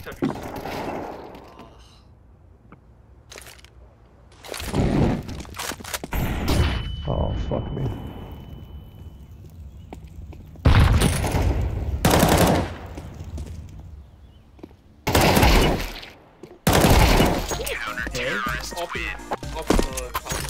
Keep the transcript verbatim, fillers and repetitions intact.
Tetris. Oh, fuck me. Counter terrorist win. Up, up, uh,